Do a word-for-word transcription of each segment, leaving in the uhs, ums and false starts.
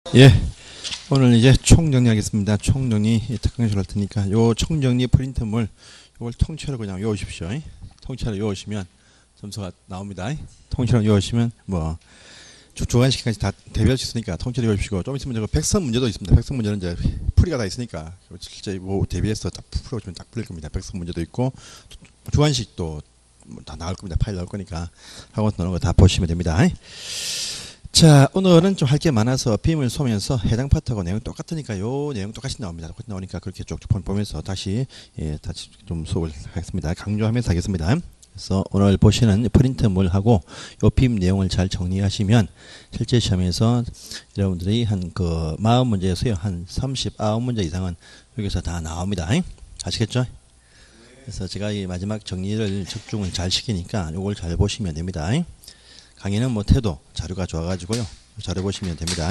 예, 오늘 이제 총정리하겠습니다. 총정리 특강실 할 테니까 요 총정리 프린트물 요걸 통째로 그냥 외우십시오. 통째로 외우시면 점수가 나옵니다. 통째로 외우시면 뭐 주관식까지 다 대비할 수 있으니까 통째로 외우시고, 좀 있으면 저 백선 문제도 있습니다. 백선 문제는 이제 풀이가 다 있으니까 실제 뭐 대비해서 다 풀어보시면 딱 풀릴 겁니다. 백선 문제도 있고 주관식도 뭐 다 나올 겁니다. 파일 나올 거니까 학원 나오는 거 다 보시면 됩니다. 자, 오늘은 좀 할 게 많아서 빔을 쏘면서 해당 파트하고 내용 똑같으니까 요 내용 똑같이 나옵니다. 똑같이 나오니까 그렇게 쭉쭉 보면서 다시 예, 다시 좀 수업을 하겠습니다. 강조하면서 하겠습니다. 그래서 오늘 보시는 프린트물하고 요 빔 내용을 잘 정리하시면 실제 시험에서 여러분들이 한 그 사십 문제에서요 한 삼십구 문제 이상은 여기서 다 나옵니다. 아시겠죠? 그래서 제가 이 마지막 정리를 집중을 잘 시키니까 요걸 잘 보시면 됩니다. 강의는 못해도 자료가 좋아가지고요. 자료 보시면 됩니다.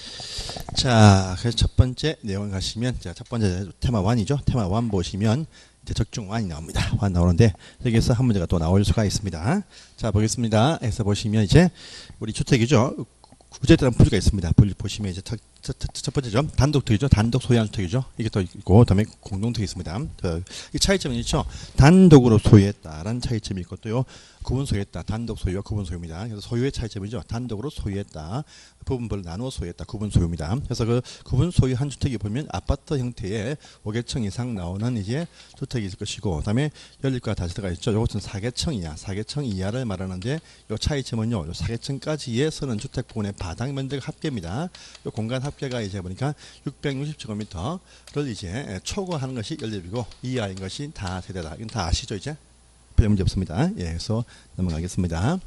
자, 그래서 첫 번째 내용 가시면, 자, 첫 번째 테마 일이죠. 테마 일 보시면 이제 적중 일이 나옵니다. 일 나오는데 여기서 한 문제가 또 나올 수가 있습니다. 자, 보겠습니다. 해서 보시면 이제 우리 주택이죠. 구제에 따른 분류가 있습니다. 분류 보시면 이제 첫, 첫, 첫 번째죠. 단독특이죠. 단독 소유하는 주택이죠. 이게 또 있고, 그다음에 공동특이 있습니다. 그, 이 차이점이 있죠. 단독으로 소유했다라는 차이점이 있고, 또요 구분 소유했다. 단독 소유와 구분 소유입니다. 그래서 소유의 차이점이죠. 단독으로 소유했다. 부분별로 나누어 소유했다. 구분 소유입니다. 그래서 그 구분 소유한 주택이 보면 아파트 형태의 오 개층 이상 나오는 이제 주택이 있을 것이고, 그다음에 연립과 다세대가 있죠. 이것은 사 개층 이하, 사 개층 이하를 말하는데, 이 차이점은요. 사 개층까지의 서는 주택 부분의 바닥 면적 합계입니다. 이 공간 합계가 이제 보니까 육백육십 제곱미터를 이제 초과하는 것이 연립이고, 이하인 것이 다세대다. 이건 다 아시죠, 이제? 별 문제 없습니다. 예, 그래서 넘어가겠습니다.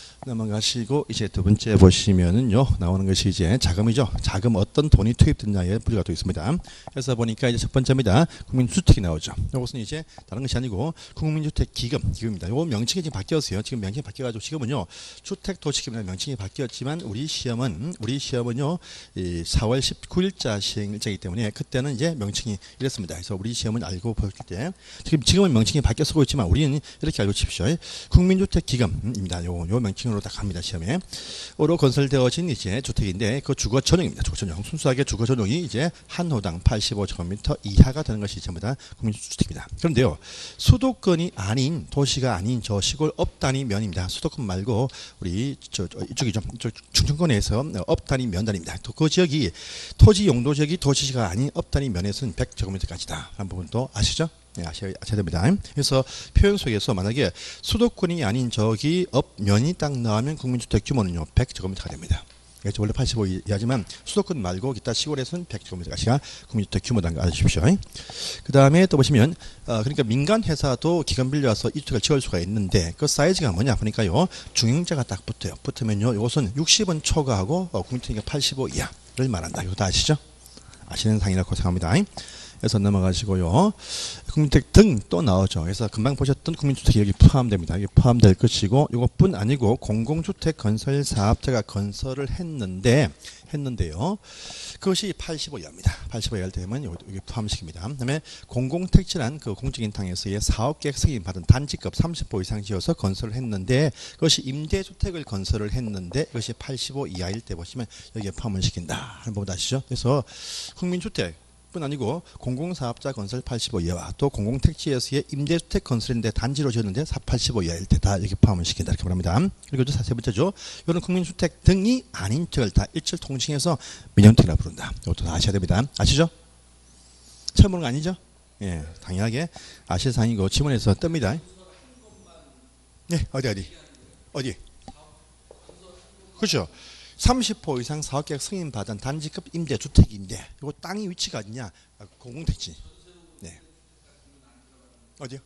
넘어가시고 이제 두 번째 보시면은요 나오는 것이 이제 자금이죠. 자금 어떤 돈이 투입됐냐에 분류가 되어 있습니다. 그래서 보니까 이제 첫 번째입니다. 국민주택이 나오죠. 이것은 이제 다른 것이 아니고 국민주택 기금 기금입니다. 요 명칭이 지금 바뀌었어요. 지금 명칭이 바뀌어가지고 지금은요 주택도시기금이라는 명칭이 바뀌었지만 우리 시험은 우리 시험은요 이 사월 십구일자 시행일자이기 때문에 그때는 이제 명칭이 이랬습니다. 그래서 우리 시험은 알고 볼 때 지금 지금은 명칭이 바뀌어 쓰고 있지만 우리는 이렇게 알고 치십시오. 국민주택 기금입니다. 요, 요 명칭으로 딱 갑니다. 시험에. 으로 건설되어진 이제 주택인데 그 주거 전용입니다. 주거 전용. 순수하게 주거 전용이 이제 한 호당 팔십오 제곱미터 이하가 되는 것이 전부 다 국민주택입니다. 그런데요. 수도권이 아닌 도시가 아닌 저 시골 업 단위 면입니다. 수도권 말고 우리 저, 저 이쪽이죠. 저 충청권에서 업 단위 면 단위입니다. 그 지역이 토지 용도 지역이 도시가 아닌 업 단위 면에서는 백 제곱미터까지다. 하는 부분도 아시죠? 네, 아셔야, 아셔야 됩니다. 그래서 표현 속에서 만약에 수도권이 아닌 저기 업 면이 딱 나오면 국민주택 규모는요 백 제곱미터가 됩니다. 그래서 원래 팔십오 이하지만 수도권 말고 기타 시골에서는 백 제곱미터까지가 국민주택 규모라는 거 알아주십시오. 그 다음에 또 보시면 어, 그러니까 민간 회사도 기간 빌려와서 이 주택을 지을 수가 있는데 그 사이즈가 뭐냐 보니까요 중형자가 딱 붙어요. 붙으면요 이것은 육십은 초과하고 어, 국민주택이 팔십오 이하를 말한다. 이거 다 아시죠? 아시는 상이라고 생각합니다. 그래서 넘어가시고요. 국민주택 등 또 나오죠. 그래서 금방 보셨던 국민주택이 여기 포함됩니다. 여기 포함될 것이고 이것뿐 아니고 공공주택 건설 사업자가 건설을 했는데 했는데요. 그것이 팔십오 이하입니다. 팔십오 이하를 되면 여기 포함식입니다. 그다음에 공공택지란 그 공적인 땅에서의 사업계획 승인받은 단지급 삼십 호 이상 지어서 건설을 했는데 그것이 임대주택을 건설을 했는데 이것이 팔십오 이하일 때 보시면 여기에 포함을 시킨다 하는 부분 아시죠? 그래서 국민주택 뿐 아니고 공공사업자 건설 팔십오 이하와 또 공공택지에서의 임대주택 건설인데 단지로 지었는데 팔십오 이하일 때 다 이렇게 포함을 시킨다 이렇게 말합니다. 그리고 세 번째죠. 이런 국민주택 등이 아닌 주택을 다 일절 통칭해서 민영주택이라고 부른다. 이것도 다 아셔야 됩니다. 아시죠? 처음 보는 거 아니죠? 예, 당연하게 아실 사항이고 지문에서 뜹니다. 네, 어디 어디 어디? 그렇죠. 삼십 호 이상 사업계획 승인받은 단지급 임대주택인데 이거 땅이 위치가 어디냐? 공공택지. 네. 어디요?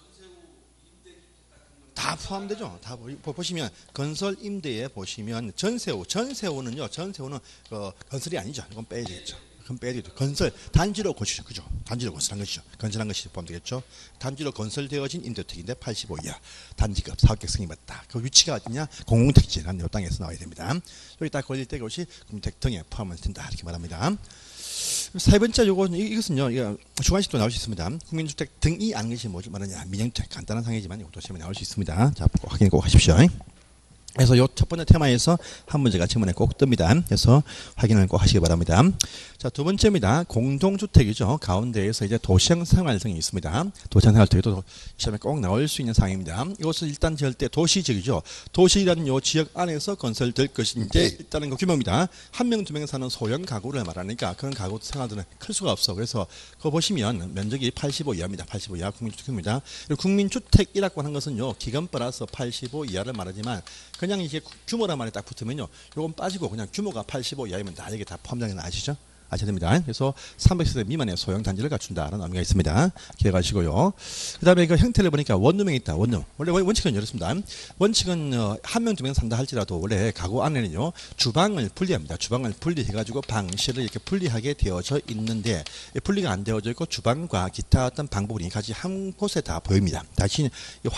다 포함되죠. 다 보시면 건설 임대에 보시면 전세호, 전세호는요. 전세호는 어, 건설이 아니죠. 이건 빼야 되겠죠. 그럼 빼야 되죠. 건설 단지로 고치죠. 그죠? 단지로 건설한 것이죠. 건설한 것이 포함되겠죠. 단지로 건설되어진 임대주택인데 팔십오 이하 단지급 사업계획 승인받다. 그 위치가 어디냐? 공공택지라는 요 땅에서 나와야 됩니다. 여기 딱 걸릴 때 그것이 국민택 등에 포함을 된다 이렇게 말합니다. 세 번째 요거는 이것은요. 이거 주관식도 나올 수 있습니다. 국민주택 등이 아닌 것이 뭐지 말하냐? 민영주택 간단한 상이지만 이것도 시험에 나올 수 있습니다. 자, 꼭 확인 꼭 하십시오. 그래서 요 첫 번째 테마에서 한 문제가 지문에 꼭 뜹니다. 그래서 확인을 꼭 하시기 바랍니다. 자, 두 번째입니다. 공동주택이죠. 가운데에서 이제 도시형 생활성이 있습니다. 도시형 생활성도 시험에 꼭 나올 수 있는 사항입니다. 이것은 일단 지을 때 도시지역이죠. 도시라는 요 지역 안에서 건설될 것인데 일단은 그 규모입니다. 한 명, 두 명 사는 소형 가구를 말하니까 그런 가구 생활들은 클 수가 없어. 그래서 그거 보시면 면적이 팔십오 이하입니다. 팔십오 이하 국민주택입니다. 그리고 국민주택이라고 하는 것은요. 기간벌라서 팔십오 이하를 말하지만 그냥 이게 규모란 말이 딱 붙으면요. 요건 빠지고 그냥 규모가 팔십오 이하이면 다 이게 다 포함되는 거 아시죠? 아셔야 됩니다. 그래서 삼백 세대 미만의 소형 단지를 갖춘다라는 의미가 있습니다. 기억하시고요. 그 다음에 그 형태를 보니까 원룸이 있다. 원룸. 원래 원칙은 이렇습니다. 원칙은 한 명, 두 명 산다 할지라도 원래 가구 안에는요. 주방을 분리합니다. 주방을 분리해가지고 방실을 이렇게 분리하게 되어져 있는데 분리가 안 되어져 있고 주방과 기타 어떤 방법이 같이 한 곳에 다 보입니다. 다시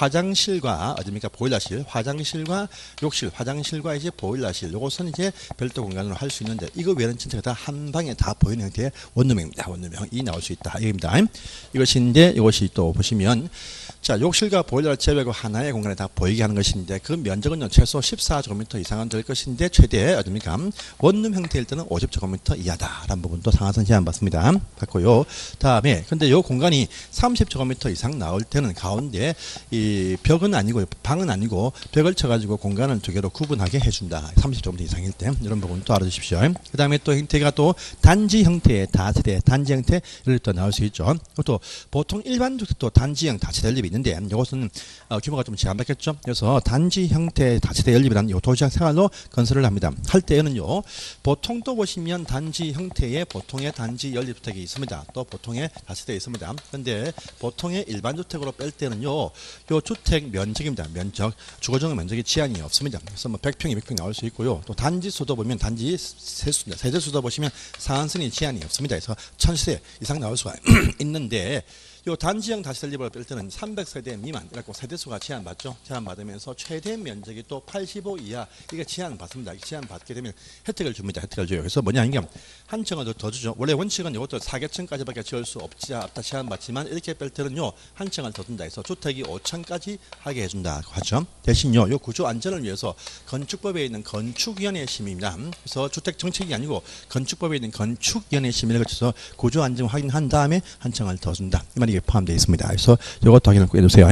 화장실과 어딥니까? 보일러실, 화장실과 욕실, 화장실과 이제 보일러실. 요것은 이제 별도 공간으로 할 수 있는데 이거 외에는 전체가 다 한 방에 다 보이는 형태의 원룸입니다. 원룸이 나올 수 있다. 이겁니다. 이것인데 이것이 또 보시면 자 욕실과 보일러를 제외하고 하나의 공간에 다 보이게 하는 것인데 그 면적은 최소 십사 제곱미터 이상은 될 것인데 최대 어딥니까? 원룸 형태일 때는 오십 제곱미터 이하다라는 부분도 상한선 제한 받습니다. 받고요. 다음에 근데 이 공간이 삼십 제곱미터 이상 나올 때는 가운데 이 벽은 아니고 방은 아니고 벽을 쳐가지고 공간을 두 개로 구분하게 해준다. 삼십 제곱미터 이상일 때 이런 부분도 알아주십시오. 그 다음에 또 형태가 또 단지 형태의 다세대 단지 형태 이렇게 또 나올 수 있죠. 또 보통 일반 주택도 단지형 다세대 연립이 있는데 이것은 어, 규모가 좀 제한받겠죠. 그래서 단지 형태의 다세대 연립이라는 요 도시형 생활로 건설을 합니다. 할 때는요 보통 또 보시면 단지 형태의 보통의 단지 연립주택이 있습니다. 또 보통의 다세대 있습니다. 그런데 보통의 일반 주택으로 뺄 때는요 요 주택 면적입니다. 면적 주거용 면적이 제한이 없습니다. 그래서 뭐 백 평, 이백 평 나올 수 있고요. 또 단지 수도 보면 단지 세수입니다. 세대 수도 보시면 상한선이 제한이 없습니다. 그래서 천 세대 이상 나올 수가 있는데 요 단지형 다세대 연립을 뺄 때는 삼백 세대 미만 이라고 세대수가 제한받죠. 제한받으면서 최대 면적이 또 팔십오 이하 이게 제한받습니다. 제한받게 되면 혜택을 줍니다. 혜택을 줘요. 그래서 뭐냐 이게 한 층을 더, 더 주죠. 원래 원칙은 이것도 사 개층까지밖에 지을 수 없지 않다 제한받지만 이렇게 뺄 때는요 한 층을 더 둔다 해서 주택이 오 층까지 하게 해준다고 하죠. 대신요 요 구조 안전을 위해서 건축법에 있는 건축위원회 심의입니다. 그래서 주택 정책이 아니고 건축법에 있는 건축위원회 심의를 거쳐서 구조 안전 확인한 다음에 한 층을 더 준다. 이 말이 포함되어 있습니다. 그래서 이것도 확인을 꼭 해주세요.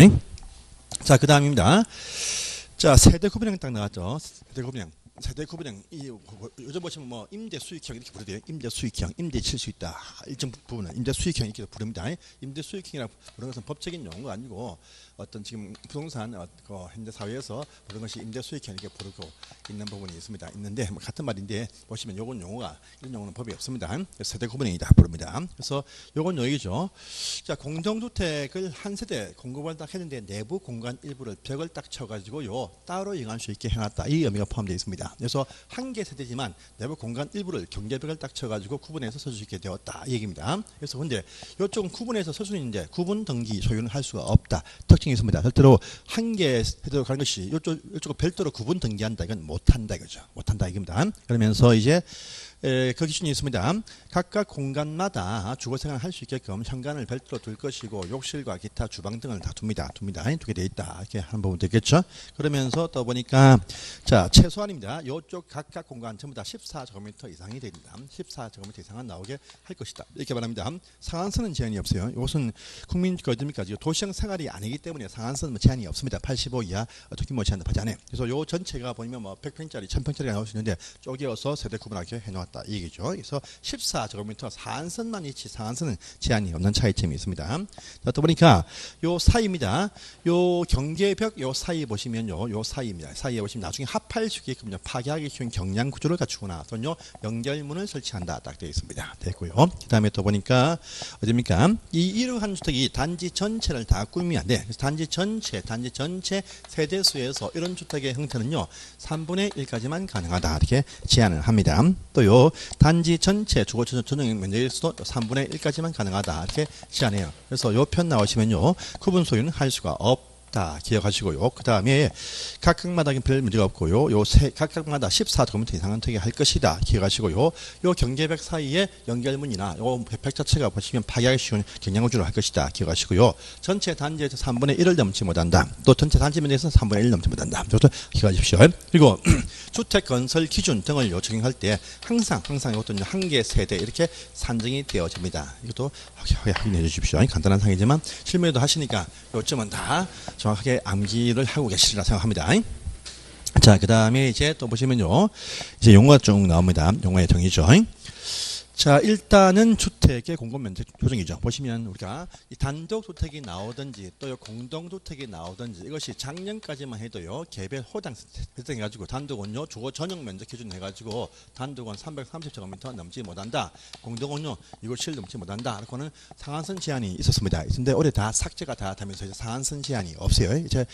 자, 그 다음입니다. 자, 세대 구분형 딱 나왔죠. 세대 구분형. 세대 구분형. 이, 요즘 보시면 뭐, 임대 수익형 이렇게 부르대요. 임대 수익형, 임대 칠 수 있다. 일정 부분은 임대 수익형 이렇게 부릅니다. 임대 수익형이라고 부르는 것은 법적인 용어가 아니고 어떤 지금 부동산 어, 그 현대 사회에서 부르는 것이 임대 수익형 이렇게 부르고 있는 부분이 있습니다. 있는데 뭐 같은 말인데 보시면 요건 용어가 이런 용어는 법이 없습니다. 세대 구분형이다 부릅니다. 그래서 요건 여기죠. 자, 공동주택을 한 세대 공급을 딱 했는데 내부 공간 일부를 벽을 딱 쳐가지고요 따로 이용할 수 있게 해놨다. 이 의미가 포함되어 있습니다. 그래서 한 개 세대지만 내부 공간 일부를 경계벽을 딱 쳐가지고 구분해서 설 수 있게 되었다. 이 얘기입니다. 그래서 근데 이쪽은 구분해서 설 수는 있는데 구분 등기 소유는 할 수가 없다. 특징이 있습니다. 절대로 한 개 세대로 가는 것이 이쪽 이쪽을 별도로 구분 등기한다. 이건 못한다 이거죠. 못한다 이겁니다. 그러면서 이제 에, 그 기준이 있습니다. 각각 공간마다 주거생활을 할 수 있게끔 현관을 별도로 둘 것이고 욕실과 기타 주방 등을 다 둡니다. 둡니다. 두게 돼 있다. 이렇게 하는 부분 되겠죠. 그러면서 또 보니까 자 최소한입니다. 이쪽 각각 공간 전부 다 십사 제곱미터 이상이 됩니다. 십사 제곱미터 이상은 나오게 할 것이다. 이렇게 말합니다. 상한선은 제한이 없어요. 이것은 국민 거듭니까 도시형 생활이 아니기 때문에 상한선은 제한이 없습니다. 팔십오 이하 어떻게 뭐 제한도 하지 않아요. 그래서 요 전체가 보면 뭐 백 평짜리, 천 평짜리가 나올 수 있는데 쪼개어서 세대 구분하게 해놓았다. 이 얘기죠. 그래서 십사 제곱미터 상한선만 있지 상한선은 제한이 없는 차이점이 있습니다. 자, 또 보니까 요 사이입니다. 요 경계벽 요 사이 보시면요. 요 사이입니다. 사이에 보시면 나중에 합할 수 있게끔 파괴하기 쉬운 경량 구조를 갖추거나 또는요 연결문을 설치한다. 딱 되어 있습니다. 됐고요. 그 다음에 또 보니까 어딥니까? 이 이러한 주택이 단지 전체를 다 꾸미면 안 돼. 그래서 단지 전체, 단지 전체 세대수에서 이런 주택의 형태는요 삼분의 일까지만 가능하다. 이렇게 제한을 합니다. 또요 단지 전체 주거 전용 면적에서도 삼분의 일까지만 가능하다. 이렇게 제한해요. 그래서 요 편 나오시면요 구분 소유는 할 수가 없다. 있다 기억하시고요. 그 다음에 각각마다 별 문제가 없고요. 요 세, 각각마다 십사 제곱미터 이상은 투기할 것이다 기억하시고요. 요 경계백 사이에 연결문이나 요 백 자체가 보시면 파괴하기 쉬운 경량구조를 할 것이다 기억하시고요. 전체 단지에서 삼분의 일을 넘지 못한다. 또 전체 단지면에서 삼분의 일을 넘지 못한다. 이것도 기억하십시오. 그리고 주택 건설 기준 등을 적용할 때 항상 항상 이것도 한개 세대 이렇게 산정이 되어집니다. 이것도 확인해 주십시오. 간단한 상이지만 실무에도 하시니까 요점은 다 정확하게 암기를 하고 계시리라 생각합니다. 자, 그 다음에 이제 또 보시면요. 이제 용어가 쭉 나옵니다. 용어의 정의죠. 자, 일단은 주택의 공급면적 조정이죠. 보시면 우리가 이 단독 주택이 나오든지 또 공동 주택이 나오든지 이것이 작년까지만 해도요. 개별 호당 설정해 가지고 단독은요. 주거 전용 면적 기준 해 가지고 단독은 삼백삼십 제곱미터 넘지 못한다. 공동은요. 이것을 넘지 못한다. 그렇고는 상한선 제한이 있었습니다. 근데 올해 다 삭제가 다 되면서 이제 상한선 제한이 없어요. 이제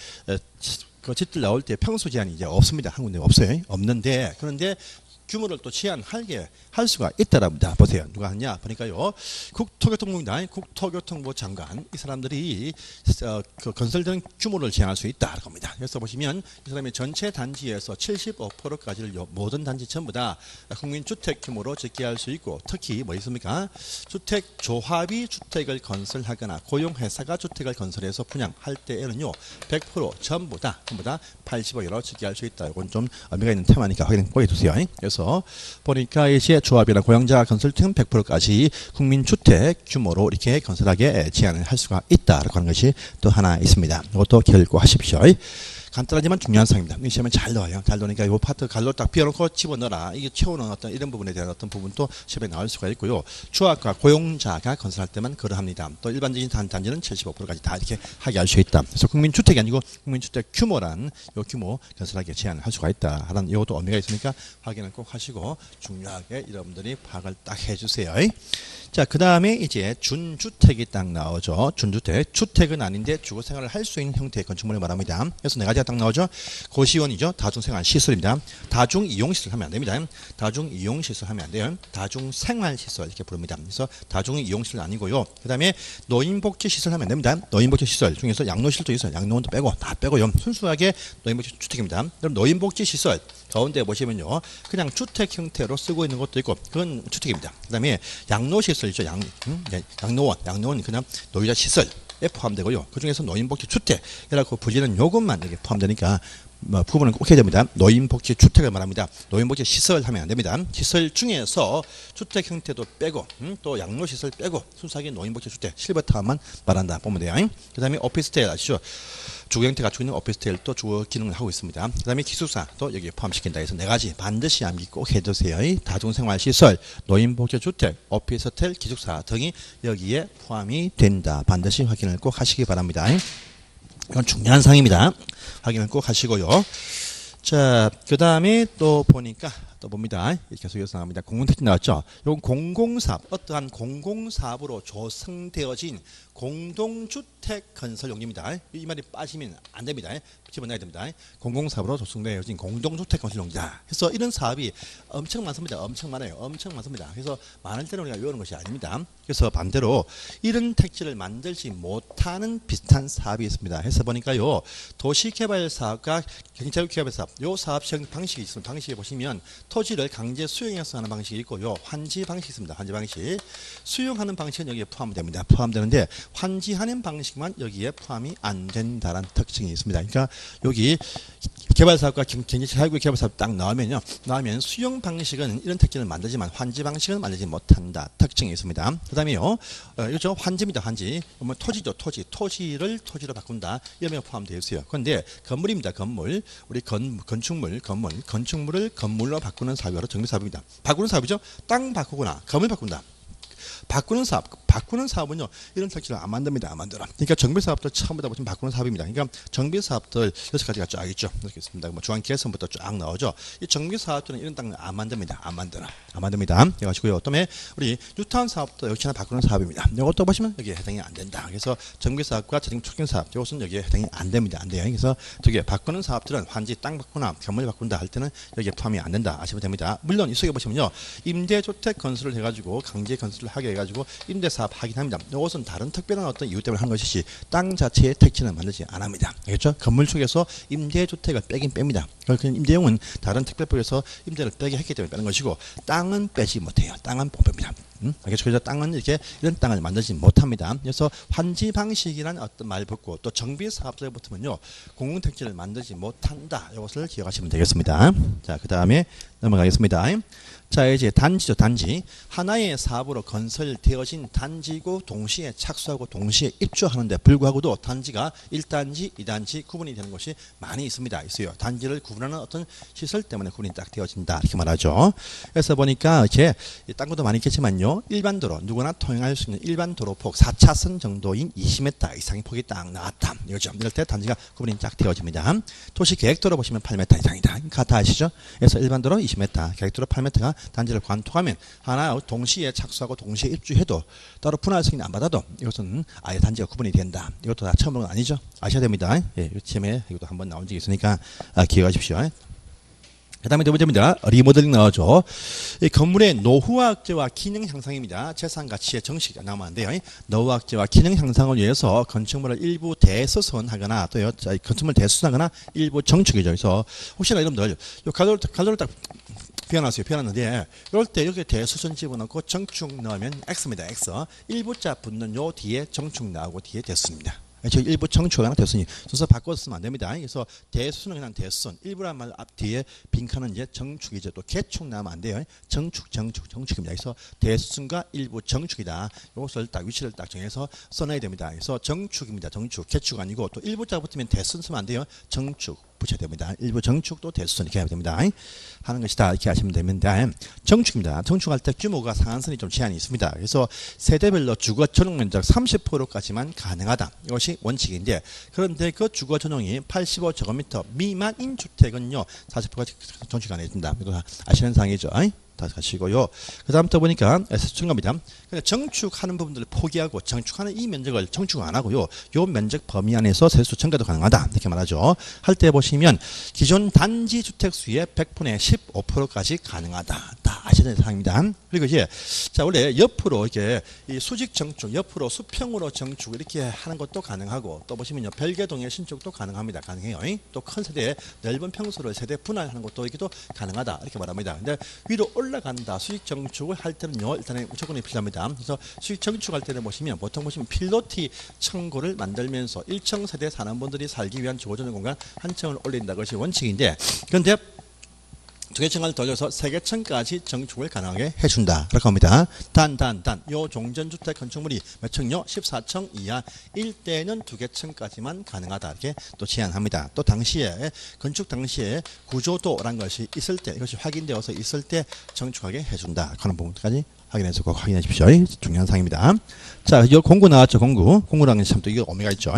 그 집들 나올 때 평수 제한이 이제 없습니다. 한 군데 없어요. 없는데 그런데 규모를 또 제한하게 할 수가 있다랍니다. 보세요. 누가 하냐? 보니까요. 국토교통부입니다. 국토교통부 장관. 이 사람들이 어, 그 건설되는 규모를 제한할 수 있다. 겁니다. 그래서 보시면 이 사람이 전체 단지에서 칠십오 퍼센트까지를 모든 단지 전부 다 국민주택 규모로 짓게 할 수 있고 특히 뭐 있습니까? 주택 조합이 주택을 건설하거나 고용회사가 주택을 건설해서 분양할 때에는요. 백 퍼센트 전부 다 전부 다 팔십오 일로 짓게 할 수 있다. 이건 좀 의미가 있는 테마니까 확인 꼭 해두세요. 그래서 보니까 이제 조합이나 고용자 건설 등 백 퍼센트까지 국민주택 규모로 이렇게 건설하게 제한을 할 수가 있다라고 하는 것이 또 하나 있습니다. 이것도 결고하십시오. 간단하지만 중요한 사항입니다. 이 시험에 잘 나와요. 잘 나오니까 이 파트 갈로 딱 비워놓고 집어넣어라. 이게 채우는 어떤 이런 부분에 대한 어떤 부분도 시험에 나올 수가 있고요. 조합과 고용자가 건설할 때만 그러합니다. 또 일반적인 단, 단지는 칠십오 퍼센트까지 다 이렇게 하게 할 수 있다. 그래서 국민주택이 아니고 국민주택 규모란 요 규모 건설하게 제한을 할 수가 있다. 하는 이것도 의미가 있으니까 확인을 꼭 하시고 중요하게 여러분들이 파악을 딱 해주세요. 자, 그 다음에 이제 준주택이 딱 나오죠. 준주택. 주택은 아닌데 주거생활을 할 수 있는 형태의 건축물을 말합니다. 그래서 네 가지가 딱 나오죠. 고시원이죠. 다중생활시설입니다. 다중이용시설 하면 안 됩니다. 다중이용시설 하면 안 돼요. 다중생활시설 이렇게 부릅니다. 그래서 다중이용시설 아니고요. 그 다음에 노인복지시설 하면 안 됩니다. 노인복지시설 중에서 양로시설도 있어요. 양로원도 빼고 다 빼고요. 순수하게 노인복지주택입니다. 그럼 노인복지시설 가운데 보시면요. 그냥 주택 형태로 쓰고 있는 것도 있고 그건 주택입니다. 그 다음에 양로시설이죠. 양, 음? 양로원. 양로원 그냥 노유자 시설에 포함되고요. 그 중에서 노인복지주택이라고 부지는 요것만 이렇게 포함되니까 뭐 부분은 꼭 해야 됩니다. 노인복지주택을 말합니다. 노인복지시설 하면 안 됩니다. 시설 중에서 주택 형태도 빼고 음? 또 양로시설 빼고 순수하게 노인복지주택 실버타운만 말한다. 보면 돼요. 그 다음에 오피스텔 아시죠? 주거 형태 갖추고 있는 오피스텔도 주거 기능을 하고 있습니다. 그 다음에 기숙사도 여기에 포함시킨다 해서 네 가지 반드시 암기 꼭 해두세요. 다중생활시설, 노인복지주택, 오피스텔, 기숙사 등이 여기에 포함이 된다. 반드시 확인을 꼭 하시기 바랍니다. 이건 중요한 사항입니다. 확인을 꼭 하시고요. 자, 그 다음에 또 보니까 또 봅니다. 계속 이어서 나갑니다. 공공택지 나왔죠. 이건 공공사업, 어떠한 공공사업으로 조성되어진 공동주택 건설용지입니다. 이 말이 빠지면 안 됩니다. 집어넣어야 됩니다. 공공사업으로 조성되어진 공동주택 건설용지다. 그래서 이런 사업이 엄청 많습니다. 엄청 많아요. 엄청 많습니다. 그래서 많을 때는 우리가 외우는 것이 아닙니다. 그래서 반대로 이런 택지를 만들지 못하는 비슷한 사업이 있습니다. 해서 보니까요. 도시개발사업과 경제개발사업 요 사업 시행 방식이 있습니다. 방식에 보시면 토지를 강제 수용해서 하는 방식이 있고요. 환지 방식이 있습니다. 환지 방식. 수용하는 방식은 여기에 포함됩니다. 포함되는데 환지하는 방식만 여기에 포함이 안 된다는 특징이 있습니다. 그러니까 여기 개발사업과 경제사업과 개발사업 딱 나오면요. 나오면 수용 방식은 이런 택지를 만들지만 환지 방식은 만들지 못한다. 특징이 있습니다. 그 다음에요. 어, 이죠 환지입니다. 환지. 뭐 토지죠. 토지. 토지를 토지로 바꾼다. 이러면 포함되어 있어요. 그런데 건물입니다. 건물. 우리 건, 건축물, 건물. 건축물을 건물로 바꾸는 사업이 바로 정비사업입니다. 바꾸는 사업이죠. 땅 바꾸거나 건물 바꾼다. 바꾸는 사업, 바꾸는 사업은요, 이런 택지를 안 만듭니다. 안 만들어. 그러니까 정비사업도 처음부터 보시면 바꾸는 사업입니다. 그러니까 정비사업들 여섯 가지가 쫙 있죠. 이렇게 있습니다. 뭐 중앙개선부터 쫙 나오죠. 이 정비사업들은 이런 땅을 안 만듭니다. 안 만들어. 안 만듭니다. 그래가지고요. 또에 우리 뉴타운 사업도 역시나 바꾸는 사업입니다. 이것도 보시면 여기에 해당이 안 된다. 그래서 정비사업과 자동 촉진 사업, 이것은 여기에 해당이 안 됩니다. 안 돼요. 그래서 저기 바꾸는 사업들은 환지 땅 바꾸나 건물 바꾼다 할 때는 여기에 포함이 안 된다. 아시면 됩니다. 물론 이 속에 보시면요. 임대주택 건설을 해가지고 강제 건설을 하게 해가지고 임대사 사업 하긴 합니다. 이것은 다른 특별한 어떤 이유 때문에 한 것이지 땅 자체의 택지는 만들지 안 합니다. 알겠죠? 건물 속에서 임대주택을 빼긴 뺍니다. 그러니까 임대용은 다른 특별법에서 임대를 빼게 했기 때문에 빼는 것이고 땅은 빼지 못해요. 땅은 못 뺍니다. 음? 알겠죠? 그래서 땅은 이렇게 이런 땅을 만들지 못합니다. 그래서 환지 방식이라는 어떤 말 붙고 또 정비 사업자에 붙으면요 공공택지를 만들지 못한다. 이것을 기억하시면 되겠습니다. 자, 그 다음에 넘어가겠습니다. 자, 이제 단지죠, 단지. 하나의 사업으로 건설되어진 단지고 동시에 착수하고 동시에 입주하는데 불구하고도 단지가 일 단지, 이 단지 구분이 되는 것이 많이 있습니다. 있어요. 단지를 구분하는 어떤 시설 때문에 구분이 딱 되어진다. 이렇게 말하죠. 그래서 보니까 이제 딴 것도 많이 있겠지만요. 일반 도로, 누구나 통행할 수 있는 일반 도로폭 사 차선 정도인 이십 미터 이상의 폭이 딱 나왔다. 이거죠. 이럴 때 단지가 구분이 딱 되어집니다. 도시 계획도로 보시면 팔 미터 이상이다. 다 아시죠? 그래서 일반 도로 이십 미터, 계획도로 팔 미터가 단지를 관통하면 하나 동시에 착수하고 동시에 입주해도 따로 분할 승인 안 받아도 이것은 아예 단지가 구분이 된다. 이것도 다 처음 보는 건 아니죠. 아셔야 됩니다. 예, 처음에 이것도 한번 나온 적이 있으니까 아, 기억하십시오. 그 다음에 두 번째입니다. 리모델링 나오죠. 이 건물의 노후화학제와 기능 향상입니다. 재산 가치의 정식 나오면 안 돼요. 노후화학제와 기능 향상을 위해서 건축물을 일부 대수선하거나 또 건축물 대수선하거나 일부 정축이죠. 그래서 혹시나 여러분들 요 가로를 가로를 딱 비워놨어요. 비워놨는데 이럴 때 이렇게 대수선 집어넣고 정축 넣으면 X입니다. X. 일부자 붙는 요 뒤에 정축 나오고 뒤에 대수선입니다. 저 일부 정축이나 대수선이 순서 바꿔서 쓰면 안 됩니다. 그래서 대수선은 그냥 대수선, 일부란 말 앞 뒤에 빈칸은 이제 정축이죠. 또 개축 나오면 안 돼요. 정축, 정축, 정축입니다. 그래서 대수선과 일부 정축이다. 이것을 딱 위치를 딱 정해서 써놔야 됩니다. 그래서 정축입니다. 정축, 개축 아니고 또 일부자 붙으면 대수선 쓰면 안 돼요. 정축. 붙여야 됩니다. 일부 정축도 대수선 이렇게 해야 됩니다. 하는 것이다. 이렇게 하시면 됩니다. 정축입니다. 정축할 때 규모가 상한선이 좀 제한이 있습니다. 그래서 세대별로 주거 전용 면적 삼십 퍼센트까지만 가능하다. 이것이 원칙인데 그런데 그 주거 전용이 팔십오 제곱미터 미만인 주택은요 사십 퍼센트 정축이 안 해줍니다. 이거 아시는 사항이죠. 다 가시고요. 그 다음부터 보니까 중요합니다. 정축하는 부분들을 포기하고 정축하는 이 면적을 정축 안 하고요. 요 면적 범위 안에서 세수 증가도 가능하다. 이렇게 말하죠. 할 때 보시면 기존 단지 주택 수의 백 분의 십오 퍼센트까지 가능하다. 다 아셔야 되는 사항입니다. 그리고 이제 자 원래 옆으로 이렇게 이 수직 정축, 옆으로 수평으로 정축 이렇게 하는 것도 가능하고 또 보시면요 별개동의 신축도 가능합니다. 가능해요. 또 큰 세대 넓은 평수를 세대 분할하는 것도 이게도 가능하다. 이렇게 말합니다. 근데 위로 올라간다. 수직 정축을 할 때는요 일단은 무조건이 필요합니다. 그래서 수직 정축할 때는 보시면 보통 보시면 필로티 층고를 만들면서 일 층 세대 사는 분들이 살기 위한 주거 전용 공간 한 층을 올린다. 것이 원칙인데 그런데 두 개 층을 돌려서 세 개 층까지 정축을 가능하게 해준다. 그렇게 합니다. 단, 단, 단. 요 종전주택 건축물이 몇 층요? 십사 층 이하. 일대는 두 개 층까지만 가능하다. 이렇게 또 제한합니다. 또 당시에, 건축 당시에 구조도라는 것이 있을 때, 이것이 확인되어서 있을 때 정축하게 해준다. 그런 부분까지 확인해서 꼭 확인해 주십시오. 중요한 사항입니다. 자, 이 공구 나왔죠, 공구. 공구라는 참 또 이거 의미가 있죠.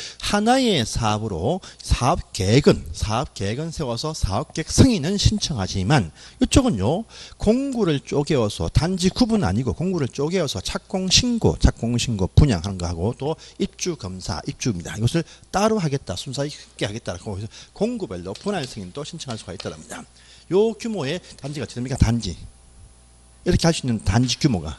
하나의 사업으로 사업 계획은, 사업 계획은 세워서 사업 계획 승인은 신청하지만 이쪽은요, 공구를 쪼개어서 단지 구분 아니고 공구를 쪼개어서 착공 신고, 착공 신고 분양하는 거 하고 또 입주 검사, 입주입니다. 이것을 따로 하겠다, 순서 있게 하겠다라고 해서 공구별로 분할 승인도 신청할 수가 있다랍니다. 요 규모의 단지가 어떻게 됩니까? 단지. 이렇게 할 수 있는 단지 규모가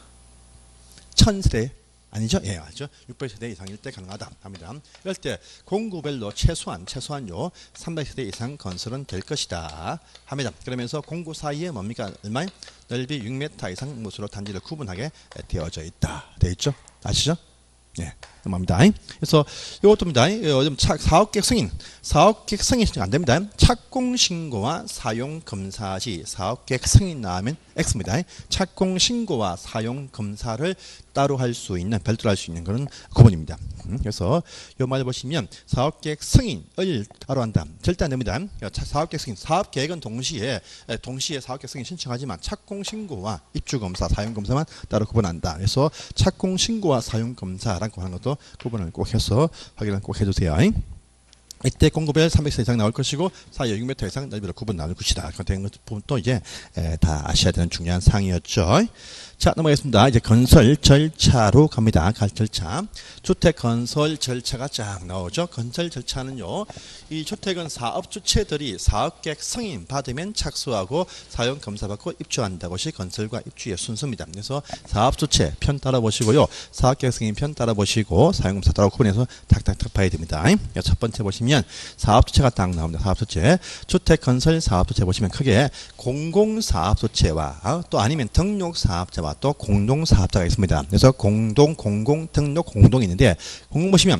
천 세대 아니죠? 예, 알죠? 육백 세대 이상일 때 가능하다 합니다. 이럴 때 공구별로 최소한 최소한요 삼백 세대 이상 건설은 될 것이다 합니다. 그러면서 공구 사이에 뭡니까? 얼마에? 넓이 육 미터 이상 무수로 단지를 구분하게 되어져 있다. 되어 있죠? 아시죠? 예, 넘어갑니다. 그래서 이것도입니다. 사업계획 승인, 사업계획 승인 안 됩니다. 착공 신고와 사용 검사 시 사업계획 승인 나오면 X입니다. 착공 신고와 사용 검사를 따로 할 수 있는, 별도로 할 수 있는 그런 구분입니다. 그래서 이 말 보시면 사업계획 승인을 따로 한다. 절대 안 됩니다. 사업계획 승인, 사업계획은 동시에 동시에 사업계획 승인 신청하지만 착공 신고와 입주 검사, 사용 검사만 따로 구분한다. 그래서 착공 신고와 사용 검사라고 하는 것도 구분을 꼭 해서 확인을 꼭 해주세요. 이때 공구별 삼백 세대 이상 나올 것이고 사이에 육 미터 이상 넓이로 구분 나올 것이다. 그런 부분도 이제 다 아셔야 되는 중요한 사항이었죠. 자, 넘어가겠습니다. 이제 건설 절차로 갑니다. 갈 절차. 주택 건설 절차가 쫙 나오죠. 건설 절차는요, 이 주택은 사업 주체들이 사업계획 승인 받으면 착수하고 사용 검사 받고 입주한다는 것이 건설과 입주의 순서입니다. 그래서 사업 주체 편 따라 보시고요, 사업계획 승인 편 따라 보시고 사용 검사 따라 구분해서 탁탁탁 봐야 됩니다. 첫 번째 보시면 사업 주체가 딱 나옵니다. 사업 주체. 주택 건설 사업 주체 보시면 크게 공공 사업 주체와 또 아니면 등록 사업자와 또 공동 사업자가 있습니다. 그래서 공동, 공공, 등록, 공동이 있는데, 공공 보시면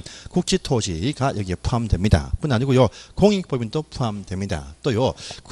국지토지가 여기에 포함됩니다. 뿐 아니고요, 공익법인도 포함됩니다. 또요,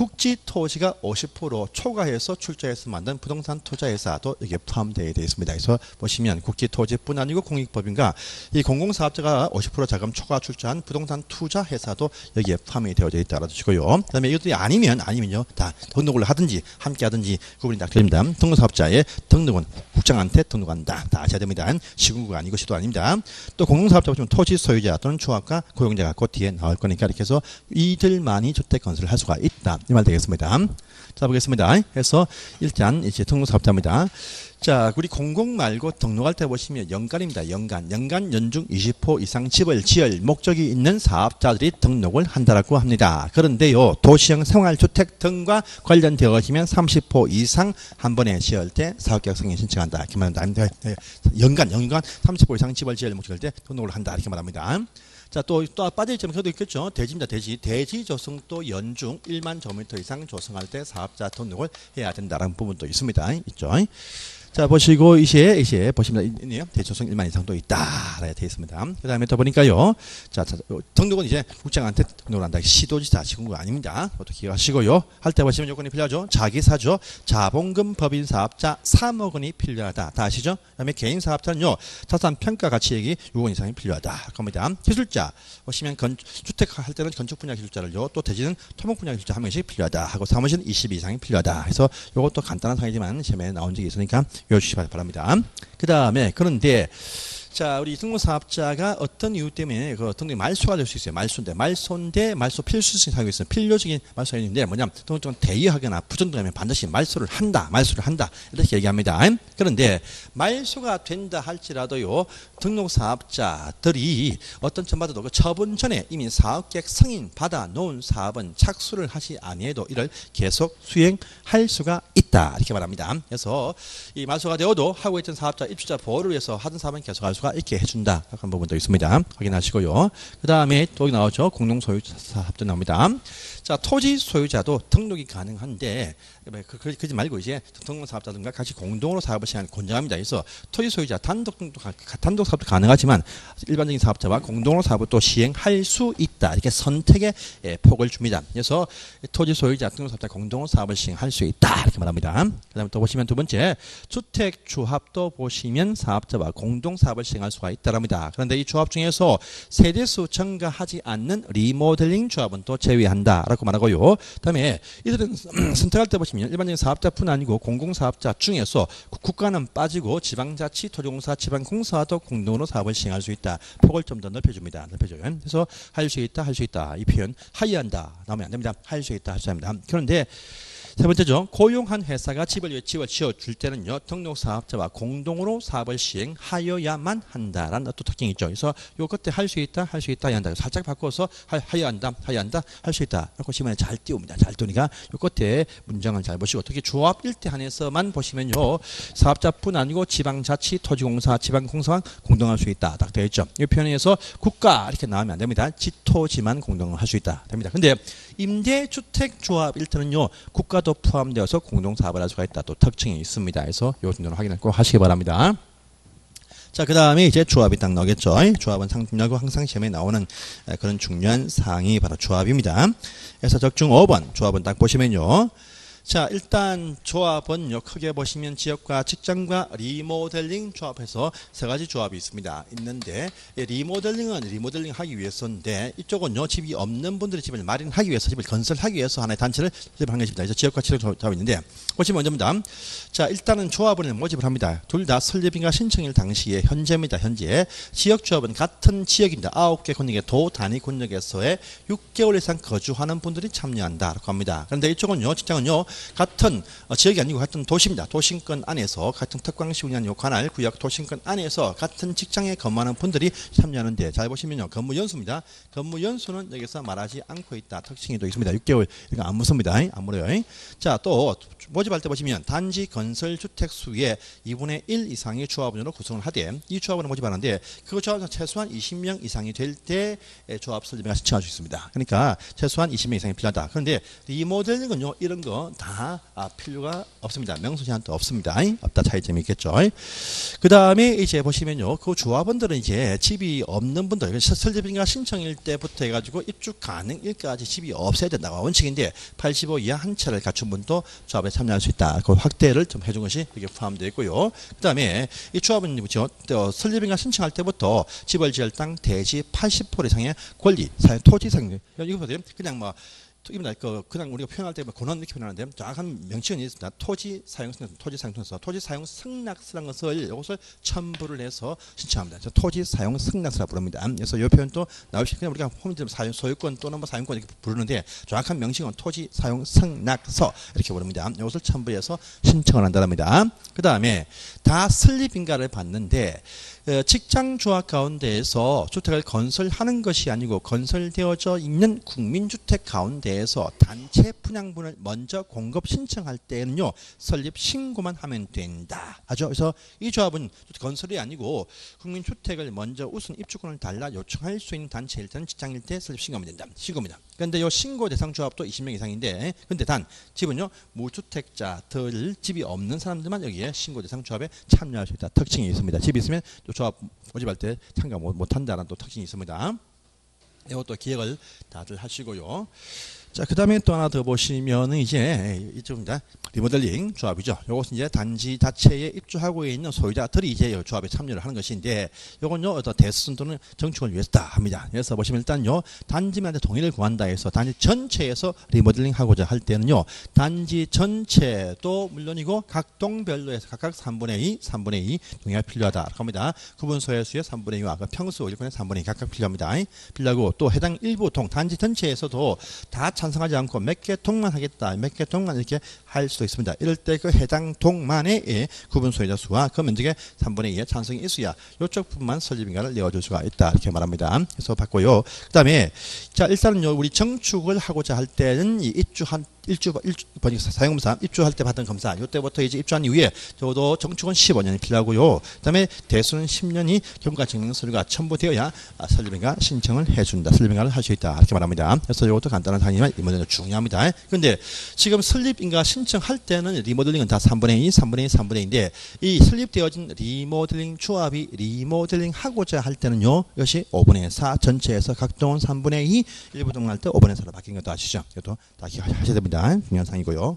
국지토지가 오십 퍼센트 초과해서 출자해서 만든 부동산 투자회사도 여기에 포함되어 있습니다. 그래서 보시면 국지토지뿐 아니고 공익법인과 이 공공사업자가 오십 퍼센트 자금 초과 출자한 부동산 투자회사도 여기에 포함이 되어져 있다 알아두시고요. 그 다음에 이것들이 아니면, 아니면요, 다 등록을 하든지 함께 하든지 구분이 딱 됩니다. 등록사업자의 등록은 국장한테 등록한다. 다 아셔야 됩니다. 시군구가 아니고 시도 아닙니다. 또 공동사업자 보시면 토지 소유자 또는 조합과 고용자가 그 뒤에 나올 거니까 이렇게 해서 이들만이 주택 건설을 할 수가 있다. 이 말 되겠습니다. 자, 보겠습니다. 그래서 일단 이제 등록사업자입니다. 자, 우리 공공 말고 등록할 때 보시면 연간입니다. 연간. 연간 연중 이십 퍼센트 이상 집을 지을 목적이 있는 사업자들이 등록을 한다라고 합니다. 그런데요, 도시형 생활주택 등과 관련되어지면 삼십 퍼센트 이상 한 번에 지을 때 사업계획 승인 신청한다. 이렇게 말합니다. 연간, 연간 삼십 퍼센트 이상 집을 지을 목적일 때 등록을 한다. 이렇게 말합니다. 자, 또, 또 빠져있지만 그래도 있겠죠. 대지입니다. 대지. 대지 조성도 연중 일만 제곱미터 이상 조성할 때 사업자 등록을 해야 된다는 부분도 있습니다. 있죠. 자, 보시고 이제 이제 보시면 있네요. 대조성 일만 이상도 있다. 라고 되어 있습니다. 그 다음에 또 보니까요. 자, 자, 등록은 이제 국장한테 등록을 한다. 시도지사 시군구가 아닙니다. 그것도 기억하시고요. 할 때 보시면 요건이 필요하죠. 자기사죠. 자본금 법인 사업자 삼억 원이 필요하다. 다 아시죠? 그 다음에 개인 사업자는요, 자산 평가 가치액이 육 원 이상이 필요하다. 겁니다. 기술자 보시면 건, 주택 할 때는 건축 분야 기술자를요, 또 대지는 토목 분야 기술자 한 명씩 필요하다. 하고 사무실은 이십 이상이 필요하다. 그래서 요것도 간단한 사항이지만 시험에 나온 적이 있으니까 외워주시기 바랍니다. 그 다음에 그런데 자, 우리 등록사업자가 어떤 이유 때문에 그 등록이 말소가 될 수 있어요. 말소인데, 말소인데 말소 필수적인 사유가 있어요. 필요적인 말소가 있는데 뭐냐면 등록증을 대여하거나 부정등록하면 반드시 말소를 한다, 말소를 한다 이렇게 얘기합니다. 그런데 말소가 된다 할지라도요, 등록사업자들이 어떤 전마다도 그 처분 전에 이미 사업계획 승인 받아 놓은 사업은 착수를 하지 아니해도 이를 계속 수행할 수가 있다 이렇게 말합니다. 그래서 이 말소가 되어도 하고 있던 사업자 입주자 보호를 위해서 하던 사업은 계속할 수 있게 해준다. 그런 부분도 있습니다. 확인하시고요. 그 다음에 또 나오죠. 공동소유자 사업도 나옵니다. 자, 토지 소유자도 등록이 가능한데, 그, 그, 그지 말고 이제 등록사업자들과 같이 공동으로 사업을 시행하는 권장합니다. 그래서 토지 소유자 단독 등록도, 단독 사업도 가능하지만 일반적인 사업자와 공동으로 사업을 또 시행할 수 있다. 이렇게 선택의 예, 폭을 줍니다. 그래서 토지 소유자 등록사업자 공동으로 사업을 시행할 수 있다. 이렇게 말합니다. 그 다음에 또 보시면 두 번째, 주택조합도 보시면 사업자와 공동 사업을 시행할 수가 있다랍니다. 그런데 이 조합 중에서 세대수 증가하지 않는 리모델링 조합은 또 제외한다. 라고 말하고요. 그 다음에 이들은 선택할 때 보시면 일반적인 사업자뿐 아니고 공공사업자 중에서 국가는 빠지고 지방자치, 토지공사, 지방공사도 공동으로 사업을 시행할 수 있다. 폭을 좀 더 넓혀줍니다. 넓혀줘요. 그래서 할 수 있다, 할 수 있다. 이 표현 하이한다. 나오면 안 됩니다. 할 수 있다, 할 수 합니다. 그런데 세 번째죠. 고용한 회사가 집을 위해 집을 지어줄 때는요, 등록사업자와 공동으로 사업을 시행하여야만 한다라는 또 특징이 있죠. 그래서 요 끝에 할 수 있다, 할 수 있다, 해야 한다. 살짝 바꿔서 하여야 한다, 하여야 한다, 할 수 있다. 이렇게 시간에 잘 띄웁니다. 잘 띄우니까 요 끝에 문장을 잘 보시고, 특히 조합 일대 한에서만 보시면요, 사업자뿐 아니고 지방자치, 토지공사, 지방공사와 공동할 수 있다. 딱 되어 있죠. 이 표현에서 국가 이렇게 나오면 안 됩니다. 지토지만 공동을 할 수 있다. 됩니다. 근데 임대주택조합 일 대는요, 국가도 포함되어서 공동사업을 할 수가 있다. 또 특징이 있습니다. 그래서 요 정도는 확인을 꼭 하시기 바랍니다. 자, 그 다음에 이제 조합이 딱 나오겠죠. 조합은 상중하고 항상 시험에 나오는 그런 중요한 사항이 바로 조합입니다. 그래서 적중 오 번 조합은 딱 보시면요. 자, 일단 조합은요, 크게 보시면 지역과 직장과 리모델링 조합해서 세 가지 조합이 있습니다. 있는데, 리모델링은 리모델링 하기 위해서인데, 이쪽은요, 집이 없는 분들이 집을 마련하기 위해서, 집을 건설하기 위해서 하나의 단체를 설립한 것입니다. 그래서 지역과 직장 조합이 있는데, 보시면 먼저입니다. 자, 일단은 조합을 모집을 합니다. 둘 다 설립인가 신청일 당시에 현재입니다. 현재. 지역조합은 같은 지역입니다. 아홉 개 권역의 도 단위 권역에서의 육 개월 이상 거주하는 분들이 참여한다라고 합니다. 그런데 이쪽은요, 직장은요, 같은 어, 지역이 아니고 같은 도시입니다. 도심권 안에서 같은 특광시 운영 요 관할 구역 도심권 안에서 같은 직장에 근무하는 분들이 참여하는데 잘 보시면요. 근무 연수입니다. 근무 연수는 여기서 말하지 않고 있다. 특징이 또 있습니다. 육 개월. 이거 안 무섭니다. 안 물어요. 자, 또 모집할 때 보시면 단지 건설 주택 수의 이분의 일 이상의 조합원으로 구성을 하되 이 조합원을 모집하는데 그 조합은 최소한 이십 명 이상이 될 때 조합 설립을 신청할 수 있습니다. 그러니까 최소한 이십 명 이상이 필요하다. 그런데 리모델링은요 이런 거 다 아, 필요가 없습니다. 명수 제한도 없습니다. 없다 차이점이 있겠죠. 그 다음에 이제 보시면요 그 조합원들은 이제 집이 없는 분들 설립인가 신청일 때부터 해가지고 입주 가능일까지 집이 없어야 된다고 원칙인데 팔십오 이하 한 채를 갖춘 분도 조합에 참여할 수 있다. 그 확대를 좀 해준 것이 여기 포함되어 있고요. 그 다음에 이 조합은 뭐죠? 설립인가 신청할 때부터 집을 지을 땅 대지 팔십 퍼센트 이상의 권리, 사용, 토지 사용 이거 보세요. 그냥 뭐 입니다. 그 그냥 우리가 표현할 때 권한 이렇게 표현하는데 정확한 명칭은 있습니다. 토지 사용 승낙, 토지 사용 승낙서, 토지 사용 승낙서라는 것을 이것을 첨부를 해서 신청합니다. 그래서 토지 사용 승낙서라 부릅니다. 그래서 이 표현도 나올 수 있고 우리가 홈들 사용 소유권 또는 뭐 사용권 이렇게 부르는데 정확한 명칭은 토지 사용 승낙서 이렇게 부릅니다. 이것을 첨부해서 신청을 한다랍니다. 그 다음에 다 설립인가를 받는데 직장 조합 가운데에서 주택을 건설하는 것이 아니고 건설되어져 있는 국민주택 가운데에서 단체 분양분을 먼저 공급 신청할 때는요 설립 신고만 하면 된다 하죠. 그래서 이 조합은 건설이 아니고 국민주택을 먼저 우선 입주권을 달라 요청할 수 있는 단체일 때는 직장일 때 설립 신고하면 된다. 신고입니다. 그런데 이 신고 대상 조합도 이십 명 이상인데 근데 단 집은요 무주택자들 집이 없는 사람들만 여기에 신고 대상 조합에 참여할 수 있다. 특징이 있습니다. 집이 있으면 조합 모집할 때 참가 못한다는 또 특징이 있습니다. 이것도 기억을 다들 하시고요. 자, 그 다음에 또 하나 더 보시면은 이제 이쪽입니다. 리모델링 조합이죠. 이것은 이제 단지 자체에 입주하고 있는 소유자들이 이제 조합에 참여를 하는 것인데 이건요 어떤 대수선 또는 정축을 위해서다 합니다. 그래서 보시면 일단요 단지만한테 동의를 구한다 해서 단지 전체에서 리모델링 하고자 할 때는요 단지 전체도 물론이고 각 동별로 해서 각각 삼분의 이, 삼분의 이 동의가 필요하다 합니다. 구분 소유수의 삼분의 이와 평수 일꾼의 삼분의 이 각각 필요합니다. 필요하고 또 해당 일부 동 단지 전체에서도 다 찬성하지 않고 몇 개 동만 하겠다, 몇 개 동만 이렇게 할 수도 있습니다. 이럴 때 그 해당 동만의 구분 소유자 수와 그 면적의 삼분의 이의 찬성이 있어야 이쪽 부분만 설립인가를 내어줄 수가 있다 이렇게 말합니다. 그래서 받고요. 그 다음에 자 일단은요 우리 정축을 하고자 할 때는 이 입주한 일주, 일주, 사용검사, 입주할 때 받은 검사, 이때부터 이제 입주한 이후에 적어도 정축은 십오 년이 필요하고요. 그 다음에 대수는 십 년이 경과 증명 서류가 첨부되어야 설립인가 신청을 해준다. 설립인가를 할 수 있다. 이렇게 말합니다. 그래서 이것도 간단한 사항이지만 리모델링은 중요합니다. 그런데 지금 설립인가 신청할 때는 리모델링은 다 삼분의 이, 삼분의 이, 삼분의 이인데 이 설립되어진 리모델링 조합이 리모델링 하고자 할 때는요, 이것이 오분의 사, 전체에서 각 동은 삼분의 이, 일부 동할 때 오분의 사로 바뀐 것도 아시죠? 이것도 다 기억하셔야 됩니다. 중요한 사항이고요.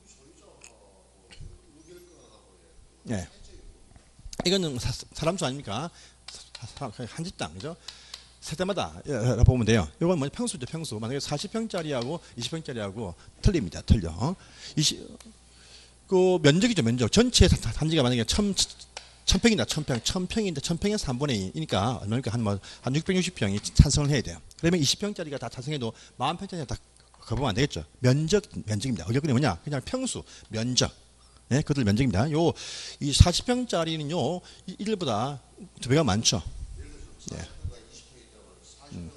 네. 이거는 사, 사람 수 아닙니까? 한 집당, 그죠? 세대마다 보면 돼요. 이건 뭐 평수죠, 평수. 만약에 사십 평짜리하고 이십 평짜리하고 틀립니다. 틀려. 이십, 그 면적이죠, 면적. 전체 단지가 만약에 천, 천평이다, 천평. 천평인데 천평의 삼분의 이니까 얼마니까 한 뭐 한 육백육십 평이 찬성을 해야 돼요. 그러면 이십 평짜리가 다 찬성해도 사십 평짜리가 다 거부하면 안 되겠죠. 면적, 면적입니다. 어격이 뭐냐? 그냥 평수, 면적. 네, 그들 면적입니다. 요, 이 사십 평짜리는요, 일보다 두 배가 많죠. 예. 음.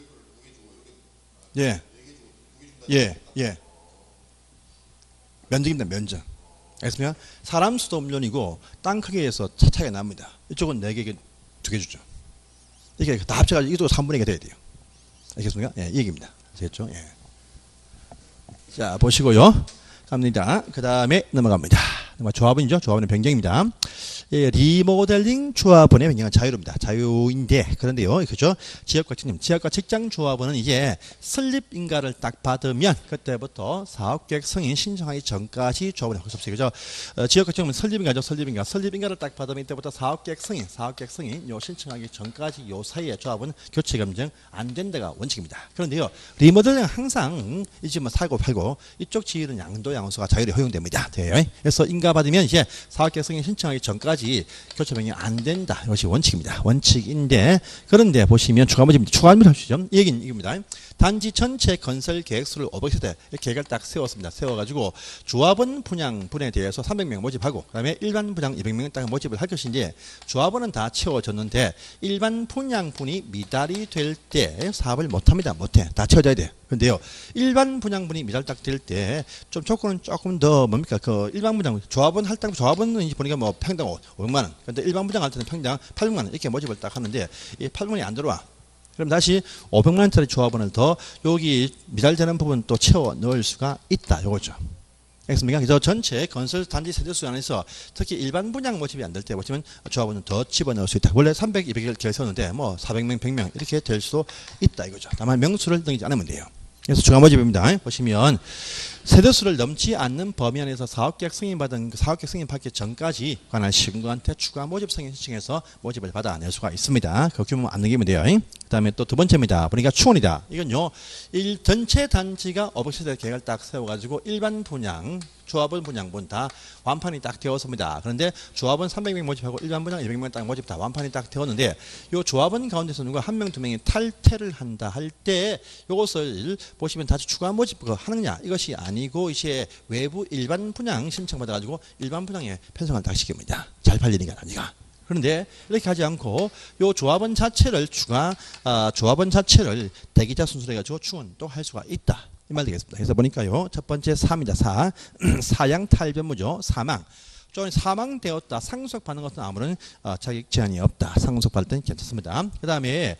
예. 예, 예. 면적입니다, 면적. 알겠습니까? 사람 수도 물론이고, 땅 크기에서 차이가 납니다. 이쪽은 네 개, 두 개 주죠. 이게 다 합쳐가지고 이것도 삼분의 이가 돼야 돼요. 알겠습니까? 예, 이 얘기입니다. 아시겠죠? 예. 자, 보시고요. 갑니다. 그 다음에 넘어갑니다. 조합원이죠. 조합원의 변경입니다. 예, 리모델링 조합원의 변경은 자유로입니다. 자유인데, 그런데요, 그죠? 지역과 직장, 지역과 직장 조합원은 이제 설립인가를 딱 받으면 그때부터 사업계획 승인 신청하기 전까지 조합원이 할 수 없어요. 그죠? 어, 지역과 직장은 설립인가죠. 설립인가. 설립인가를 딱 받으면 이때부터 사업계획 승인, 사업계획 승인 요 신청하기 전까지 요 사이에 조합은 교체 검증 안 된다가 원칙입니다. 그런데요, 리모델링은 항상 이제 뭐 사고 팔고 이쪽 지위는 양도 양수가 자유로 허용됩니다. 네. 그래서 인가 받으면 이제 사업계획 승인 신청하기 전까지 교체 변경이 안 된다. 이것이 원칙입니다. 원칙인데 그런데 보시면 추가 모집입니다. 추가 모집 하시죠. 얘기는 이겁니다. 단지 전체 건설 계획수를 오백 세대 계획을 딱 세웠습니다. 세워가지고 조합원 분양분에 대해서 삼백 명 모집하고 그다음에 일반 분양 이백 명 딱 모집을 할 것인데 조합원은 다 채워졌는데 일반 분양분이 미달이 될 때 사업을 못합니다. 못해. 다 채워져야 돼. 근데요, 일반 분양분이 미달 딱 될 때 좀 조건은 조금 더 뭡니까? 그 일반 분양 조합원 할 때 조합원은 이제 보니까 뭐 평당 오백만 원. 근데 일반 분양 할 때는 평당 팔백만 원 이렇게 모집을 딱 하는데 이 팔백만 원이 안 들어와. 그럼 다시 오백만 원짜리 조합원을 더 여기 미달되는 부분 또 채워 넣을 수가 있다. 요거죠. 알겠습니까? 그래서 전체 건설 단지 세대수 안에서 특히 일반 분양 모집이 안 될 때 보시면 조합원은 더 집어넣을 수 있다. 원래 삼백, 이백을 계획 세웠는데 뭐 사백 명, 백 명 이렇게 될 수도 있다 이거죠. 다만 명수를 넘기지 않으면 돼요. 그래서 추가 모집입니다. 보시면 세대수를 넘지 않는 범위 안에서 사업계획 승인받은 사업계획 승인 받기 전까지 관할 시군구한테 추가 모집 승인 신청해서 모집을 받아낼 수가 있습니다. 그 규모 안 넘기면 돼요. 그 다음에 또 두 번째입니다. 보니까 추원이다. 이건요, 일 전체 단지가 오백 세대 계획을 딱 세워가지고 일반 분양, 조합원 분양분 다 완판이 딱 되었습니다. 그런데 조합원 삼백 명 모집하고 일반 분양 이백 명 딱 모집 다 완판이 딱 되었는데 요 조합원 가운데서 누가 한 명, 두 명이 탈퇴를 한다 할 때 요것을 보시면 다시 추가 모집 하느냐 이것이 아니고 이제 외부 일반 분양 신청 받아가지고 일반 분양에 편성을 딱 시킵니다. 잘 팔리니까 아니가. 그런데 이렇게 하지 않고 요 조합원 자체를 추가 아, 조합원 자체를 대기자 순서로 해가지고 충원 또 할 수가 있다. 이 말 되겠습니다. 그래서 보니까요, 첫 번째 사입니다. 사. 사양 탈변무죠. 사망. 좀 사망되었다. 상속받는 것은 아무런 어, 자격 제한이 없다. 상속받을 때는 괜찮습니다. 그 다음에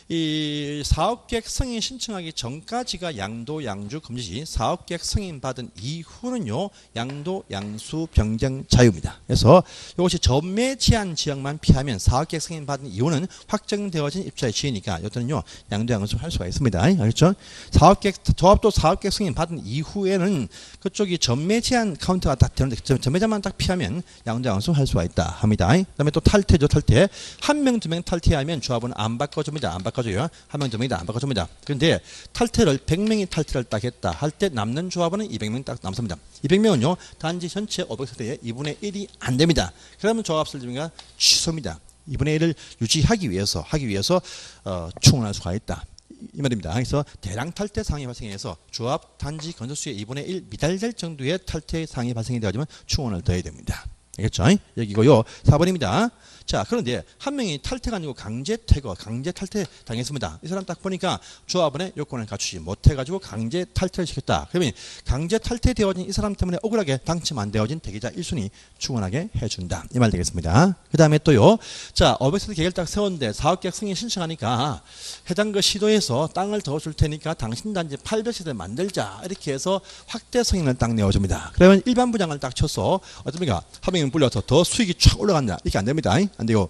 이 사업계획 승인 신청하기 전까지가 양도 양주 금지지 사업계획 승인 받은 이후는요 양도 양수 변경 자유입니다. 그래서 이것이 전매 제한 지역만 피하면 사업계획 승인 받은 이후는 확정되어진 입자의 지위니까 이것들은요 양도 양수 할 수가 있습니다. 알겠죠? 사업계획 조합도 사업계획 승인 받은 이후에는 그쪽이 전매 제한 카운트가 딱 되는데 전매 제한만 딱 피하면 양도 양수 할 수가 있다 합니다. 그다음에 또 탈퇴죠. 탈퇴 한 명 두 명 탈퇴하면 조합은 안 바꿔줍니다. 안 바꿔 바꿔줘요. 한 명, 두 명이다. 안 바꿔줍니다. 그런데 탈퇴를 백 명이 탈퇴를 딱 했다 할 때 남는 조합원은 이백 명 딱 남습니다. 이백 명은요 단지 전체 오백 세대의 이분의 일이 안 됩니다. 그러면 조합 설립가 취소입니다. 이분의 일을 유지하기 위해서 하기 위해서 어, 충원할 수가 있다. 이 말입니다. 그래서 대량 탈퇴 상황이 발생해서 조합 단지 건설수의 이분의 일 미달될 정도의 탈퇴 상황이 발생이 되어지면 충원을 더해야 됩니다. 알겠죠? 여기고요. 사 번입니다. 자, 그런데 한 명이 탈퇴가 아니고 강제 퇴거, 강제 탈퇴 당했습니다. 이 사람 딱 보니까 조합원의 요건을 갖추지 못해가지고 강제 탈퇴를 시켰다. 그러면 강제 탈퇴되어진 이 사람 때문에 억울하게 당첨 안 되어진 대기자 일 순위 충원하게 해준다. 이 말 되겠습니다. 그 다음에 또요. 자, 오백 세대 계획을 딱 세웠는데 사업계획 승인 신청하니까 해당 그 시도에서 땅을 더 줄 테니까 당신 단지 팔백 세대 만들자. 이렇게 해서 확대 승인을 딱 내어줍니다. 그러면 일반 분양을 딱 쳐서 어떻습니까? 한 명이 불려서 더 수익이 쫙 올라간다. 이렇게 안 됩니다. 안 돼요.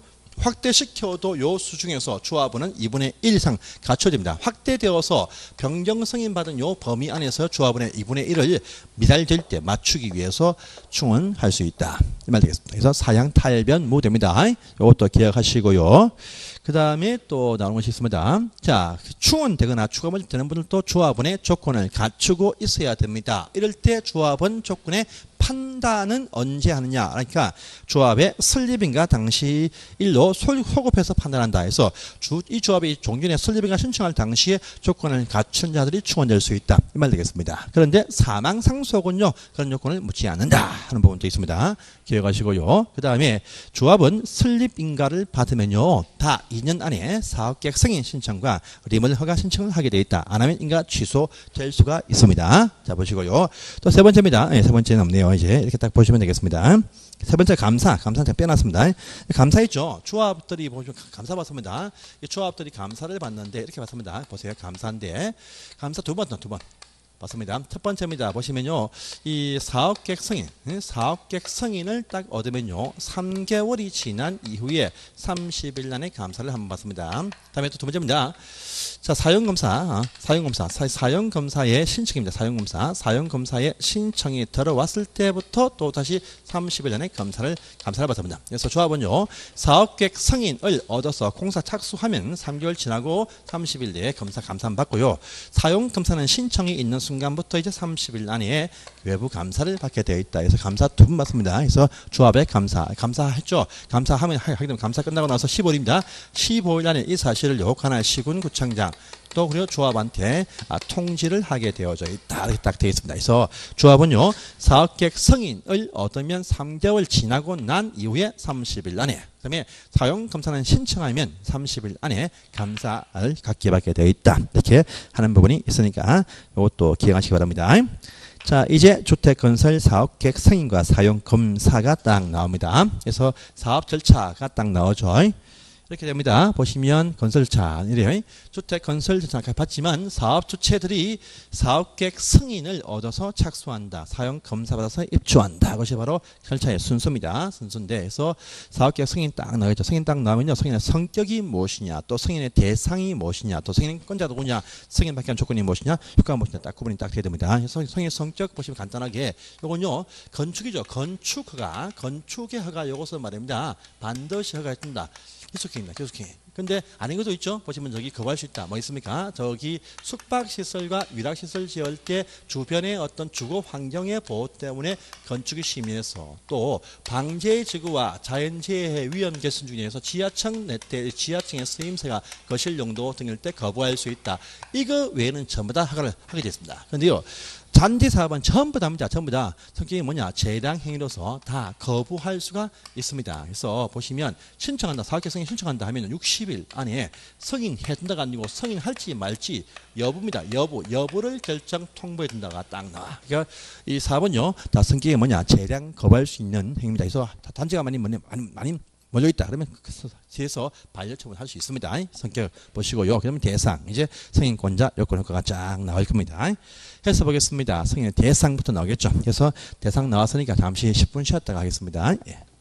확대시켜도 요 수 중에서 조합원은 이분의 일 이상 갖춰야 됩니다. 확대되어서 변경 승인받은 요 범위 안에서 조합원의 이분의 일을 미달될 때 맞추기 위해서 충원할 수 있다. 이 말 되겠습니다. 그래서 사양 탈변 무됩니다. 이것도 기억하시고요. 그 다음에 또 나오는 것이 있습니다. 자, 충원되거나 추가 모집되는 분들도 조합원의 조건을 갖추고 있어야 됩니다. 이럴 때 조합원 조건의 판단은 언제 하느냐. 그러니까 조합의 설립인가 당시 일로 소급해서 판단한다 해서 주, 이 조합이 종전에 설립인가 신청할 당시에 조건을 갖춘 자들이 충원될 수 있다. 이 말 되겠습니다. 그런데 사망 상속은요. 그런 조건을 묻지 않는다 하는 부분도 있습니다. 기억하시고요. 그 다음에 조합은 설립인가를 받으면요. 다 이 년 안에 사업계획 승인 신청과 리모델 허가 신청을 하게 되어 있다. 안 하면 인가 취소될 수가 있습니다. 자, 보시고요. 또 세 번째입니다. 네, 세 번째는 없네요. 이제 이렇게 딱 보시면 되겠습니다. 세 번째 감사, 감사는 제가 빼놨습니다. 감사 있죠. 조합들이 보시면 감사 받습니다. 이 조합들이 감사를 받는데 이렇게 받습니다. 보세요. 감사인데 감사 두 번, 두 번. 맞습니다. 첫 번째입니다. 보시면요. 이 사업계획 승인, 사업계획 승인을 딱 얻으면요. 삼 개월이 지난 이후에 삼십 일 안에 감사를 한번 받습니다. 다음에 또 두 번째입니다. 자, 사용검사, 사용검사, 사용검사의 신청입니다. 사용검사, 사용검사의 신청이 들어왔을 때부터 또 다시 삼십 일 안에 검사를, 감사를 받습니다. 그래서 조합은요, 사업계획 승인을 얻어서 공사 착수하면 삼 개월 지나고 삼십 일 내에 검사, 감사를 받고요. 사용검사는 신청이 있는 순간부터 이제 삼십 일 안에 외부 감사를 받게 되어 있다. 그래서 감사 두 번 받습니다. 그래서 조합의 감사, 감사했죠. 감사하면, 하게 되면 감사 끝나고 나서 십오 일입니다. 십오 일 안에 이 사실을 요 관할 시군구청장 조합도 그리고 조합한테 아, 통지를 하게 되어져 있다. 이렇게 딱 되어 있습니다. 그래서 조합은요, 사업계획 승인을 얻으면 삼 개월 지나고 난 이후에 삼십 일 안에, 그 다음에 사용검사는 신청하면 삼십 일 안에 감사를 갖게 받게 되어 있다. 이렇게 하는 부분이 있으니까 이것도 기억하시기 바랍니다. 자, 이제 주택건설 사업계획 승인과 사용검사가 딱 나옵니다. 그래서 사업 절차가 딱 나오죠. 이렇게 됩니다. 보시면 건설자, 이래요. 주택 건설 절차가 받지만 사업 주체들이 사업계획 승인을 얻어서 착수한다. 사용 검사 받아서 입주한다. 그것이 바로 절차의 순서입니다. 순서인데, 그래서 사업계획 승인 딱 나오겠죠. 승인 딱 나오면요, 승인의 성격이 무엇이냐, 또 승인의 대상이 무엇이냐, 또 승인권자가 누구냐, 승인받기 위한 조건이 무엇이냐, 효과가 무엇이냐, 딱 구분이 딱 돼야 됩니다. 그래서 승인 성격 보시면 간단하게, 요건요, 건축이죠. 건축 허가, 건축의 허가 요것을 말입니다. 반드시 허가해 준다. 계속해입니다. 계속해. 근데 아닌 것도 있죠. 보시면 저기 거부할 수 있다. 뭐 있습니까? 저기 숙박시설과 위락시설 지을 때 주변의 어떤 주거 환경의 보호 때문에 건축이 심해서, 또 방제의 지구와 자연재해 위험 개선 중에서 지하층 내때 지하층의 쓰임새가 거실 용도 등일 때 거부할 수 있다. 이거 외에는 전부 다 허가를 하게 됐습니다. 그런데요, 잔디 사업은 전부 다입니다. 전부 다 성격이 뭐냐, 재량 행위로서 다 거부할 수가 있습니다. 그래서 보시면 신청한다, 사업계획 승인 신청한다 하면 육십 일 안에 승인해 준다가 아니고 승인할지 말지 여부입니다. 여부, 여부를 결정 통보해 준다가 딱 나와. 그러니까 이 사업은요, 다 성격이 뭐냐, 재량 거부할 수 있는 행위입니다. 그래서 단지가 많이 많이 많이 몰려 있다. 그러면 뒤에서 반려 처분을 할 수 있습니다. 성격 보시고요. 그러면 대상, 이제 승인권자 요건 효과가 쫙 나올 겁니다. 해서 보겠습니다. 승인의 대상부터 나오겠죠. 그래서 대상 나왔으니까 잠시 십 분 쉬었다가 하겠습니다. 예.